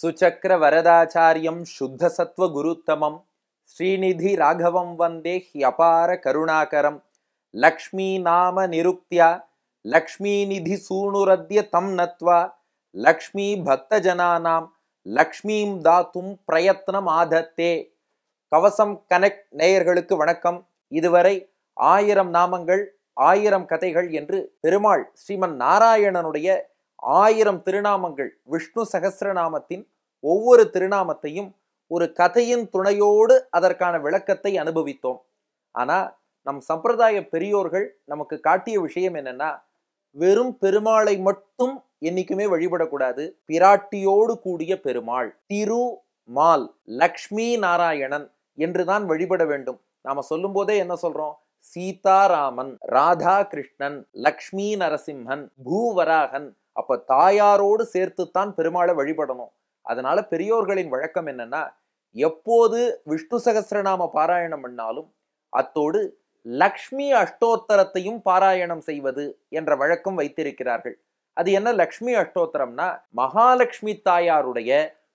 சுச்சக்ர வரதாச்சாரியம் சுத்த சத்வ குருத்தமம் ஸ்ரீநிதி ராகவம் வந்தே ஹியபார கருணாகரம் லக்ஷ்மீ நாம நிருக்தியா லக்ஷ்மீ நிதி சூணுரத்ய தம் நத்வா லக்ஷ்மீ பக்தஜனானாம் லக்ஷ்மீம் தாத்தும் பிரயத்னம் ஆதத்தே. கவசம் கனெக்ட் நேயர்களுக்கு வணக்கம். இதுவரை 1000 நாமங்கள் 1000 கதைகள் என்று பெருமாள் ஸ்ரீமன் நாராயணனுடைய 1000 திருநாமங்கள் விஷ்ணு சகஸ்ரநாமத்தின் ஒவ்வொரு திருநாமத்தையும் ஒரு கதையின் துணையோடு அதற்கான விளக்கத்தை அனுபவித்தோம். ஆனா நம் சம்பிரதாய பெரியோர்கள் நமக்கு காட்டிய விஷயம் என்னன்னா, வெறும் பெருமாளை மட்டும் என்னைக்குமே வழிபடக்கூடாது. பிராட்டியோடு கூடிய பெருமாள், திருமால், லக்ஷ்மி நாராயணன் என்றுதான் வழிபட வேண்டும். நாம சொல்லும் போதே என்ன சொல்றோம்? சீதாராமன், ராதா கிருஷ்ணன், லக்ஷ்மி நரசிம்மன், பூவராகன். அப்ப தாயாரோடு சேர்த்துத்தான் பெருமாளை வழிபடணும். அதனால பெரியோர்களின் வழக்கம் என்னன்னா, எப்போது விஷ்ணு சகஸ்ரநாம பாராயணம் பண்ணாலும் அத்தோடு லக்ஷ்மி அஷ்டோத்தரத்தையும் பாராயணம் செய்வது என்ற வழக்கம் வைத்திருக்கிறார்கள். அது என்ன லக்ஷ்மி அஷ்டோத்தரம்னா, மகாலட்சுமி தாயாருடைய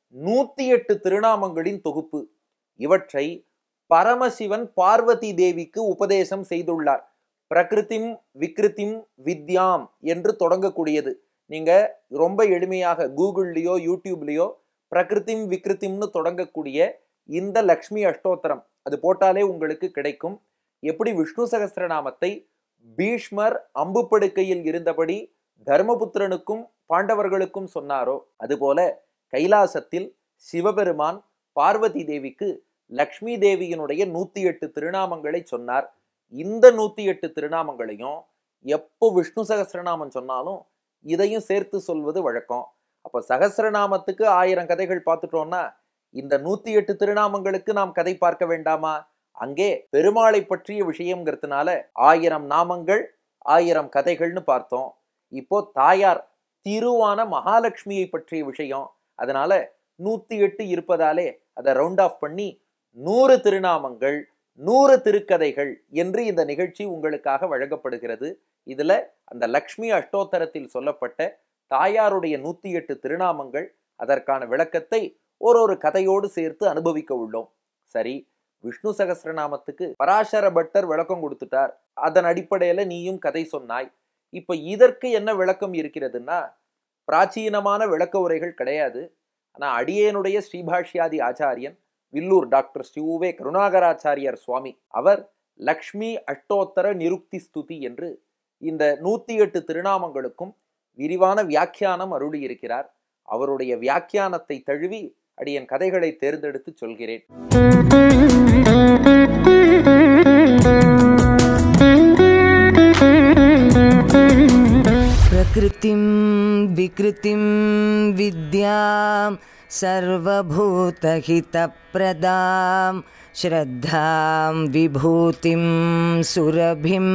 108 திருநாமங்களின் தொகுப்பு. இவற்றை பரமசிவன் பார்வதி தேவிக்கு உபதேசம் செய்துள்ளார். பிரகிருதிம் விக்ருதிம் வித்யாம் என்று தொடங்கக்கூடியது. நீங்க ரொம்ப எளிமையாக கூகுள்லயோ யூடியூப்லயோ பிரகிருதிம் விக்ருதிம்னு தொடங்கக்கூடிய இந்த லக்ஷ்மி அஷ்டோத்தரம் அது போட்டாலே உங்களுக்கு கிடைக்கும். எப்படி விஷ்ணு சகஸ்ரநாமத்தை பீஷ்மர் அம்பு படுக்கையில் இருந்தபடி தர்மபுத்திரனுக்கும் பாண்டவர்களுக்கும் சொன்னாரோ, அதுபோல கைலாசத்தில் சிவபெருமான் பார்வதி தேவிக்கு லக்ஷ்மி தேவியினுடைய 108 திருநாமங்களை சொன்னார். இந்த 108 திருநாமங்களையும் எப்போ விஷ்ணு சகஸ்ரநாமம் சொன்னாலும் இதையும் சேர்த்து சொல்வது வழக்கம். அப்ப சகஸ்ரநாமத்துக்கு 1000 கதைகள் பார்த்துட்டோம்னா, இந்த 108 திருநாமங்களுக்கு நாம் கதை பார்க்க வேண்டாமா? அங்கே பெருமாளை பற்றிய விஷயம்ங்கிறதுனால 1000 நாமங்கள் 1000 கதைகள்னு பார்த்தோம். இப்போ தாயார் திருவான மகாலட்சுமியை பற்றிய விஷயம். அதனால 108 இருப்பதாலே அதை ரவுண்ட் ஆஃப் பண்ணி 100 திருநாமங்கள் 100 திருக்கதைகள் என்று இந்த நிகழ்ச்சி உங்களுக்காக வழங்கப்படுகிறது. இதுல அந்த லக்ஷ்மி அஷ்டோத்தரத்தில் சொல்லப்பட்ட தாயாருடைய 108 திருநாமங்கள், அதற்கான விளக்கத்தை ஒரு கதையோடு சேர்த்து அனுபவிக்க உள்ளோம். சரி, விஷ்ணு சகஸ்ரநாமத்துக்கு பராசர பட்டர் விளக்கம் கொடுத்துட்டார். அதன் அடிப்படையில நீயும் கதை சொன்னாய். இப்ப இதற்கு என்ன விளக்கம் இருக்கிறதுன்னா, பிராச்சீனமான விளக்க உரைகள் கிடையாது. ஆனா அடியேனுடைய ஸ்ரீபாஷ்யாதி ஆச்சாரியன் வில்லூர் டாக்டர் ஸ்ரீ கருணாகராச்சாரியர் சுவாமி அவர் லக்ஷ்மி அஷ்டோத்தர நிருக்தி ஸ்துதி என்று இந்த 108 திருநாமங்களுக்கும் விரிவான வியாக்கியானம் அருளி இருக்கிறார். அவருடைய வியாக்கியானத்தை தழுவி அடியன் கதைகளை தேர்ந்தெடுத்து சொல்கிறேன். பிரகிருதிம் விக்ருதிம் வித்யாம் சர்வபூதஹிதப்ரதாம் ஸ்ரத்தாம் விபூதிம் சுரபிம்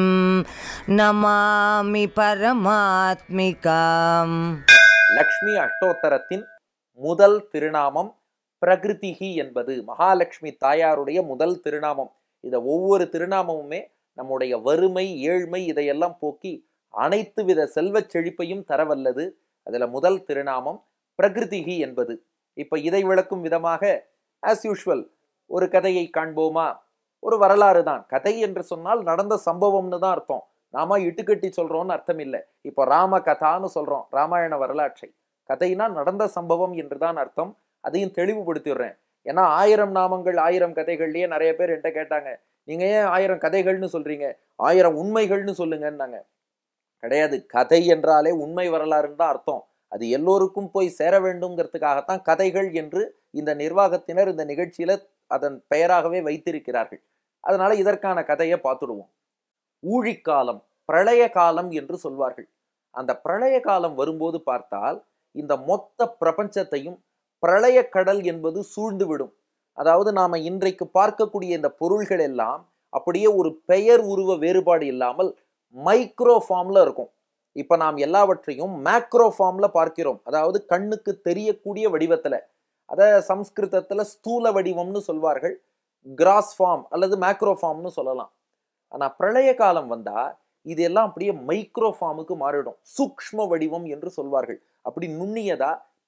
நமாமி பரமாத்மிகாம். லக்ஷ்மி அஷ்டோத்தரத்தின் முதல் திருநாமம் பிரகிருதிஹி என்பது மகாலட்சுமி தாயாருடைய முதல் திருநாமம். இத ஒவ்வொரு திருநாமமுமே நம்முடைய வறுமை, ஏழ்மை இதையெல்லாம் போக்கி அனைத்து வித செல்வச் செழிப்பையும் தரவல்லது. அதுல முதல் திருநாமம் பிரகிருதிஹி என்பது. இப்ப இதை விளக்கும் விதமாக ஆஸ் யூஷுவல் ஒரு கதையை காண்போமா? ஒரு வரலாறு தான். கதை என்று சொன்னால் நடந்த சம்பவம்னு தான் அர்த்தம். நாம இட்டுக்கட்டி சொல்றோம்னு அர்த்தம் இல்லை. இப்போ ராம கதான்னு சொல்றோம், ராமாயண வரலாற்றை. கதைனா நடந்த சம்பவம் என்றுதான் அர்த்தம். அதையும் தெளிவுபடுத்திடுறேன். ஏன்னா 1000 நாமங்கள் 1000 கதைகள்லயே நிறைய பேர் என்கிட்ட கேட்டாங்க, நீங்க ஏன் 1000 கதைகள்னு சொல்றீங்க, 1000 உண்மைகள்னு சொல்லுங்கன்னாங்க. கிடையாது, கதை என்றாலே உண்மை வரலாறுன்னு தான் அர்த்தம். அது எல்லோருக்கும் போய் சேர வேண்டும்ங்கிறதுக்காகத்தான் கதைகள் என்று இந்த நிர்வாகத்தினர் இந்த நிகழ்ச்சியில அதன் பெயராகவே வைத்திருக்கிறார்கள். அதனால இதற்கான கதையை பார்த்துடுவோம். ஊழிக்காலம், பிரளய காலம் என்று சொல்வார்கள். அந்த பிரளய காலம் வரும்போது பார்த்தால் இந்த மொத்த பிரபஞ்சத்தையும் பிரளய கடல் என்பது சூழ்ந்து விடும். அதாவது நாம இன்றைக்கு பார்க்கக்கூடிய இந்த பொருள்கள் எல்லாம் அப்படியே ஒரு பெயர் உருவ வேறுபாடு இல்லாமல் மைக்ரோ ஃபார்ம்ல இருக்கும். இப்ப நாம் எல்லாவற்றையும் மேக்ரோ ஃபார்ம்ல பார்க்கிறோம். அதாவது கண்ணுக்கு தெரியக்கூடிய வடிவத்துல. அத சம்ஸ்கிருதத்துல ஸ்தூல வடிவம்னு சொல்வார்கள். கிராஸ் ஃபார்ம் அல்லது மேக்ரோ ஃபார்ம்னு சொல்லலாம். ஆனா பிரளய காலம் வந்தா இதெல்லாம் அப்படியே மைக்ரோ ஃபார்முக்கு மாறிடும். சூக்ஷ்ம வடிவம் என்று சொல்வார்கள். அப்படி நுண்ணியதா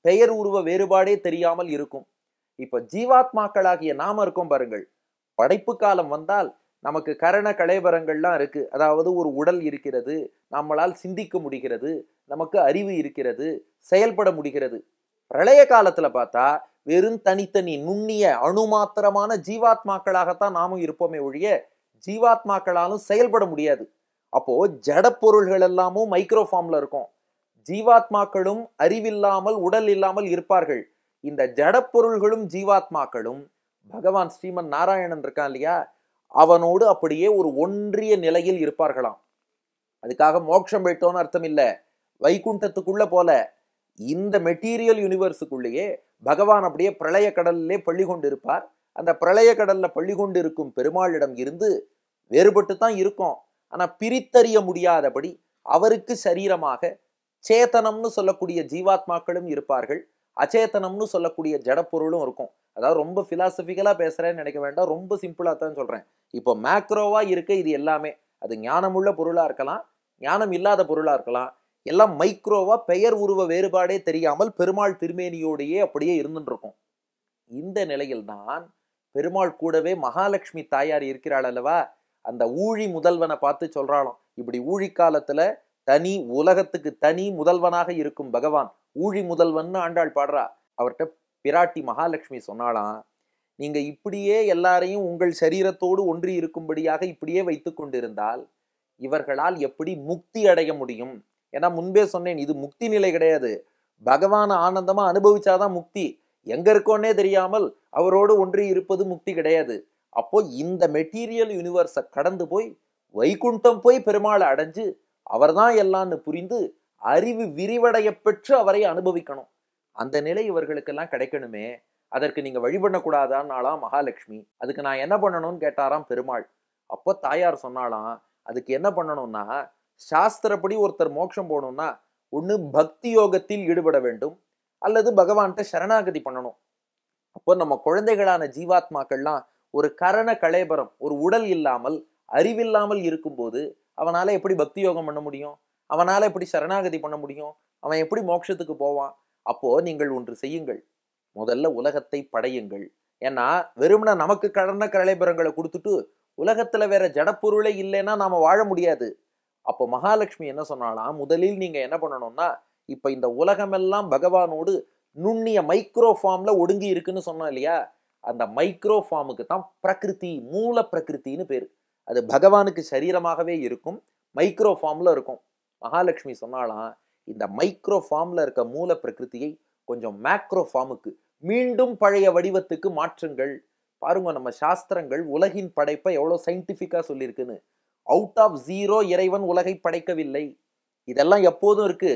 பெயர் உருவ வேறுபாடே தெரியாமல் இருக்கும். இப்ப ஜீவாத்மாக்களாகிய நாம இருக்கோம் பாருங்கள், படைப்பு காலம் வந்தால் நமக்கு கரண கலேபரங்கள்லாம் இருக்கு. அதாவது ஒரு உடல் இருக்கிறது, நம்மளால் சிந்திக்க முடிகிறது, நமக்கு அறிவு இருக்கிறது, செயல்பட முடிகிறது. பிரளய காலத்துல பார்த்தா வெறும் தனித்தனி நுண்ணிய அணுமாத்திரமான ஜீவாத்மாக்களாகத்தான் நாமும் இருப்போமே ஒழிய ஜீவாத்மாக்களாலும் செயல்பட முடியாது. அப்போ ஜட பொருள்கள் எல்லாமும் மைக்ரோ ஃபார்ம்ல இருக்கும். ஜீவாத்மாக்களும் அறிவில்லாமல் உடல் இல்லாமல் இருப்பார்கள். இந்த ஜட பொருள்களும் ஜீவாத்மாக்களும் பகவான் ஸ்ரீமன் நாராயணன் இருக்கான் இல்லையா, அவனோடு அப்படியே ஒரு ஒன்றிய நிலையில் இருப்பார்களாம். அதுக்காக மோட்சம் போயிட்டோன்னு அர்த்தம் இல்ல, வைகுண்டத்துக்குள்ள போல இந்த மெட்டீரியல் யூனிவர்ஸுக்குள்ளேயே பகவான் அப்படியே பிரளய கடல்லே பள்ளி கொண்டு இருப்பார். அந்த பிரளய கடல்ல பள்ளி கொண்டு இருக்கும் பெருமாளிடம் இருந்து வேறுபட்டு தான் இருக்கும். ஆனா பிரித்தறிய முடியாதபடி அவருக்கு சரீரமாக சேத்தனம்னு சொல்லக்கூடிய ஜீவாத்மாக்களும் இருப்பார்கள், அச்சேதனம்னு சொல்லக்கூடிய ஜடப்பொருளும் இருக்கும். அதாவது ரொம்ப பிலாசபிக்கலா பேசுறேன்னு நினைக்க வேண்டாம், ரொம்ப சிம்பிளா தான் சொல்றேன். இப்போ மேக்ரோவா இருக்க இது எல்லாமே, அது ஞானமுள்ள பொருளா இருக்கலாம், ஞானம் இல்லாத பொருளா இருக்கலாம், எல்லாம் மைக்ரோவா பெயர் உருவ வேறுபாடே தெரியாமல் பெருமாள் திருமேனியோடையே அப்படியே இருந்துட்டு இருக்கும். இந்த நிலையில்தான் பெருமாள் கூடவே மகாலட்சுமி தாயார் இருக்கிறாள் அல்லவா, அந்த ஊழி முதல்வனை பார்த்து சொல்றாளாம். இப்படி ஊழி காலத்துல தனி உலகத்துக்கு தனி முதல்வனாக இருக்கும் பகவான் ஊழி முதல்வன் ஆண்டாள் பாடுறா. அவர்கிட்ட பிராட்டி மகாலட்சுமி சொன்னாலாம், நீங்க இப்படியே எல்லாரையும் உங்கள் சரீரத்தோடு ஒன்றி இருக்கும்படியாக இப்படியே வைத்து கொண்டிருந்தால் இவர்களால் எப்படி முக்தி அடைய முடியும்? ஏன்னா முன்பே சொன்னேன், இது முக்தி நிலை கிடையாது. பகவான ஆனந்தமா அனுபவிச்சாதான் முக்தி. எங்க இருக்கோன்னே தெரியாமல் அவரோடு ஒன்றி இருப்பது முக்தி கிடையாது. அப்போ இந்த மெட்டீரியல் யூனிவர்ஸை கடந்து போய் வைகுண்டம் போய் பெருமாளை அடைஞ்சு அவர்தான் எல்லான்னு புரிந்து அறிவு விரிவடைய பெற்று அவரை அனுபவிக்கணும். அந்த நிலை இவர்களுக்கெல்லாம் கிடைக்கணுமே, அதற்கு நீங்க வழி பண்ணக்கூடாதான்னாலாம் மகாலட்சுமி. அதுக்கு நான் என்ன பண்ணணும்னு கேட்டாராம் பெருமாள். அப்போ தாயார் சொன்னாலாம், அதுக்கு என்ன பண்ணணும்னா, சாஸ்திரப்படி ஒருத்தர் மோட்சம் போகணும்னா ஒண்ணு பக்தி யோகத்தில் ஈடுபட வேண்டும், அல்லது பகவான்கிட்ட சரணாகதி பண்ணணும். அப்போ நம்ம குழந்தைகளான ஜீவாத்மாக்கள்லாம் ஒரு கரண கலேபரம், ஒரு உடல் இல்லாமல் அறிவில்லாமல் இருக்கும்போது அவனால எப்படி பக்தி யோகம் பண்ண முடியும்? அவனால எப்படி சரணாகதி பண்ண முடியும்? அவன் எப்படி மோட்சத்துக்கு போவான்? அப்போ நீங்கள் ஒன்று செய்யுங்கள், முதல்ல உலகத்தை படையுங்கள். ஏன்னா வெறும்னா நமக்கு கரண கலேபரங்களை கொடுத்துட்டு உலகத்துல வேற ஜடப்பொருளே இல்லைன்னா நாம வாழ முடியாது. அப்போ மகாலட்சுமி என்ன சொன்னாலாம், முதலில் நீங்க என்ன பண்ணணும்னா, இப்ப இந்த உலகமெல்லாம் பகவானோடு நுண்ணிய மைக்ரோ ஃபார்ம்ல ஒடுங்கி இருக்குன்னு சொன்னோம் இல்லையா, அந்த மைக்ரோ ஃபார்முக்கு தான் பிரகிருதி, மூல பிரகிருத்தின்னு பேரு. அது பகவானுக்கு சரீரமாகவே இருக்கும், மைக்ரோ ஃபார்ம்ல இருக்கும். மகாலட்சுமி சொன்னாலாம், இந்த மைக்ரோ ஃபார்ம்ல இருக்க மூல பிரகிருதியை கொஞ்சம் மேக்ரோ ஃபார்முக்கு மீண்டும் பழைய வடிவத்துக்கு மாற்றுங்கள். பாருங்க, நம்ம சாஸ்திரங்கள் உலகின் படைப்பை எவ்வளவு சயின்டிபிக்கா சொல்லியிருக்குன்னு. அவுட் ஆஃப் ஜீரோ இறைவன் உலகை படைக்கவில்லை. இதெல்லாம் எப்போதும் இருக்கு.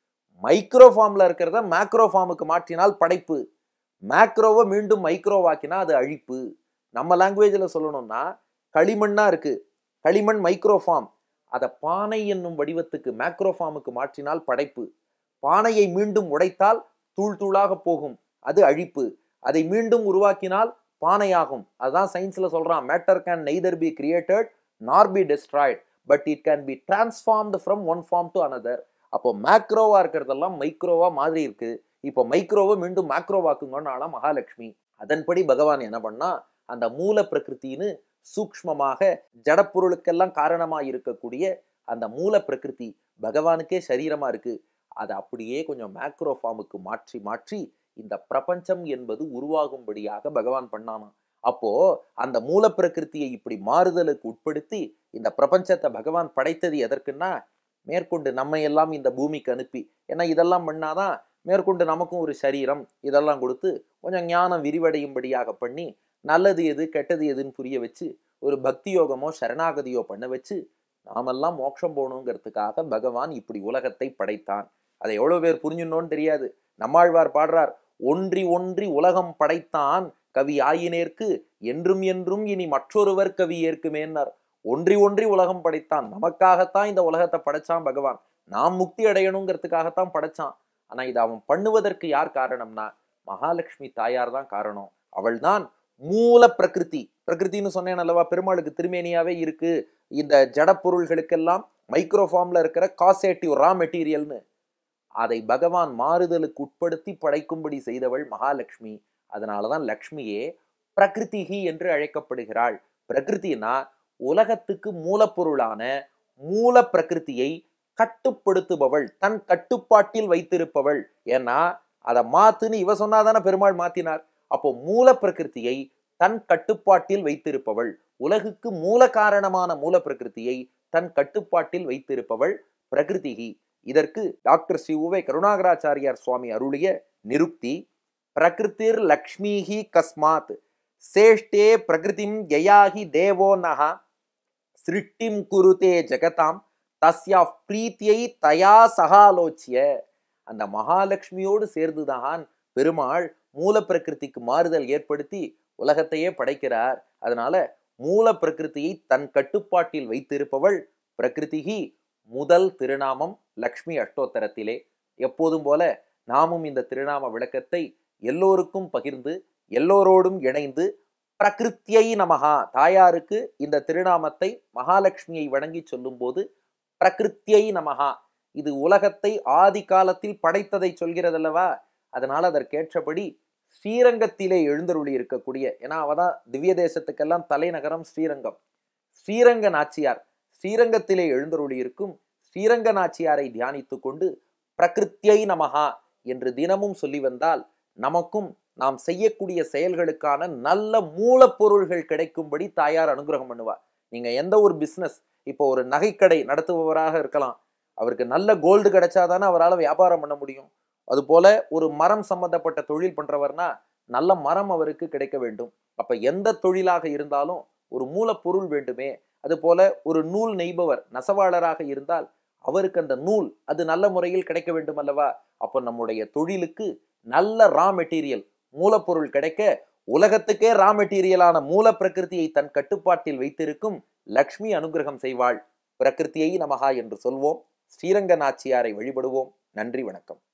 மைக்ரோ ஃபார்ம்ல இருக்கிறத மேக்ரோ ஃபார்முக்கு மாற்றினால் படைப்பு, மேக்ரோவை மீண்டும் மைக்ரோவாக்கினா அது அழிப்பு. நம்ம லாங்குவேஜ்ல சொல்லணும்னா, களிமண்ணா இருக்கு, களிமண் மைக்ரோ ஃபார்ம், அதை பானை என்னும் வடிவத்துக்கு மேக்ரோ ஃபார்முக்கு மாற்றினால் படைப்பு. பானையை மீண்டும் உடைத்தால் தூள் தூளாக போகும், அது அழிப்பு. அதை மீண்டும் உருவாக்கினால் பானையாகும். அதுதான் சயின்ஸ்ல சொல்றான், matter can neither be created nor be destroyed but it can be transformed from one form to another. அப்போ மேக்ரோவா இருக்கிறதெல்லாம் மைக்ரோவா மாதிரி இருக்கு, இப்போ மைக்ரோவை மீண்டும் மேக்ரோவாக்குங்கன்னால மகாலட்சுமி. அதன்படி பகவான் என்ன பண்ணா, அந்த மூல பிரகிருத்தின்னு சூக்ஷ்மமாக ஜடப்பொருளுக்கெல்லாம் காரணமா இருக்கக்கூடிய அந்த மூல பிரகிருதி பகவானுக்கே சரீரமா இருக்கு, அதை அப்படியே கொஞ்சம் மேக்ரோ ஃபார்முக்கு மாற்றி மாற்றி இந்த பிரபஞ்சம் என்பது உருவாகும்படியாக பகவான் பண்ணானா. அப்போ அந்த மூல பிரகிருத்தியை இப்படி மாறுதலுக்கு உட்படுத்தி இந்த பிரபஞ்சத்தை பகவான் படைத்தது எதற்குன்னா, மேற்கொண்டு நம்ம எல்லாம் இந்த பூமிக்கு அனுப்பி, ஏன்னா இதெல்லாம் பண்ணாதான் மேற்கொண்டு நமக்கும் ஒரு சரீரம் இதெல்லாம் கொடுத்து கொஞ்சம் ஞானம் விரிவடையும்படியாக பண்ணி, நல்லது எது கெட்டது எதுன்னு புரிய வச்சு, ஒரு பக்தி யோகமோ சரணாகதியோ பண்ண வச்சு நாமெல்லாம் மோட்சம் போகணுங்கிறதுக்காக பகவான் இப்படி உலகத்தை படைத்தான். அதை எவ்வளவு பேர் புரிஞ்சுனோன்னு தெரியாது. நம்மாழ்வார் பாடுறார், ஒன்றி ஒன்றி உலகம் படைத்தான் கவி ஆயினேற்கு என்றும் என்றும் இனி மற்றொருவர் கவி ஏற்குமேன்னார். ஒன்றி ஒன்றி உலகம் படைத்தான், நமக்காகத்தான் இந்த உலகத்தை படைச்சான் பகவான், நாம் முக்தி அடையணுங்கிறதுக்காகத்தான் படைச்சான். ஆனா இதை அவன் பண்ணுவதற்கு யார் காரணம்னா, மகாலட்சுமி தாயார் தான் காரணம். அவள் தான் மூல பிரகிருதி. பிரகிருத்தின்னு சொன்னேன் அல்லவா, பெருமாளுக்கு திருமேனியாவே இருக்கு. இந்த ஜட பொருள்களுக்கெல்லாம் மைக்ரோ ஃபார்ம்ல இருக்கிற காசேட்டிவ் ரா மெட்டீரியல்னு, அதை பகவான் மாறுதலுக்கு உட்படுத்தி படைக்கும்படி செய்தவள் மகாலட்சுமி. அதனாலதான் லக்ஷ்மியே பிரகிருதிகி என்று அழைக்கப்படுகிறாள். பிரகிருதினா உலகத்துக்கு மூலப்பொருளான மூல பிரகிருதியை கட்டுப்படுத்துபவள், தன் கட்டுப்பாட்டில் வைத்திருப்பவள். ஏன்னா அதை மாத்துன்னு இவ சொன்னாதானே பெருமாள் மாத்தினார். அப்போ மூல பிரகிருதியை தன் கட்டுப்பாட்டில் வைத்திருப்பவள், உலகுக்கு மூல காரணமான மூல பிரகிருதியை தன் கட்டுப்பாட்டில் வைத்திருப்பவள் பிரகிருதிகி. இதற்கு டாக்டர் ஸ்ரீ உவே கருணாகராச்சாரியார் சுவாமி அருளிய நிருக்தி, பிரகிருதிர் லக்ஷ்மிஹி கஸ்மாத் சேஷ்டே பிரகிருதிம் யயாஹி தேவோ நஹா சிருஷ்டிம் குருதே ஜெகதாம் தஸ்யா பிரீத்தியை தயா சகாலோச்சிய. அந்த மகாலட்சுமியோடு சேர்ந்துதான் பெருமாள் மூல பிரகிருதிக்கு மாறுதல் ஏற்படுத்தி உலகத்தையே படைக்கிறார். அதனால மூல பிரகிருதியை தன் கட்டுப்பாட்டில் வைத்திருப்பவள் பிரகிருதிகி. முதல் திருநாமம் லக்ஷ்மி அஷ்டோத்தரத்திலே. எப்போதும் போல நாமும் இந்த திருநாம விளக்கத்தை எல்லோருக்கும் பகிர்ந்து எல்லோரோடும் இணைந்து பிரகிருத்தியை நமகா, தாயாருக்கு இந்த திருநாமத்தை மகாலட்சுமியை வணங்கி சொல்லும் போது பிரகிருத்தியை நமகா, இது உலகத்தை ஆதி காலத்தில் படைத்ததை சொல்கிறதல்லவா. அதனால அதற்கேற்றபடி ஸ்ரீரங்கத்திலே எழுந்தருளி இருக்கக்கூடிய, ஏன்னா அவதான் திவ்ய தேசத்துக்கெல்லாம் தலைநகரம் ஸ்ரீரங்கம், ஸ்ரீரங்க நாச்சியார் ஸ்ரீரங்கத்திலே எழுந்தருளி இருக்கும் ஸ்ரீரங்க நாச்சியாரை தியானித்து கொண்டு பிரகிருத்தியை நமகா என்று தினமும் சொல்லி வந்தால் நமக்கும் நாம் செய்யக்கூடிய செயல்களுக்கான நல்ல மூலப்பொருள்கள் கிடைக்கும்படி தாயார் அனுகிரகம் பண்ணுவார். நீங்க எந்த ஒரு பிசினஸ், இப்போ ஒரு நகைக்கடை நடத்துபவராக இருக்கலாம், அவருக்கு நல்ல கோல்டு கிடைச்சாதானே அவரால் வியாபாரம் பண்ண முடியும். அதுபோல ஒரு மரம் சம்பந்தப்பட்ட தொழில் பண்றவர்னா நல்ல மரம் அவருக்கு கிடைக்க வேண்டும். அப்ப எந்த தொழிலாக இருந்தாலும் ஒரு மூலப்பொருள் வேண்டுமே. அதுபோல ஒரு நூல் நெய்பவர் நெசவாளராக இருந்தால் அவருக்கு அந்த நூல் அது நல்ல முறையில் கிடைக்க வேண்டும் அல்லவா. அப்போ நம்முடைய தொழிலுக்கு நல்ல ரா மெட்டீரியல் மூலப்பொருள் கிடைக்க உலகத்துக்கே ரா மெட்டீரியலான மூல பிரகிருதியை தன் கட்டுப்பாட்டில் வைத்திருக்கும் லக்ஷ்மி அனுகிரகம் செய்வாள். பிரகிருத்தியை நமகா என்று சொல்வோம். ஸ்ரீரங்க நாச்சியாரை வழிபடுவோம். நன்றி, வணக்கம்.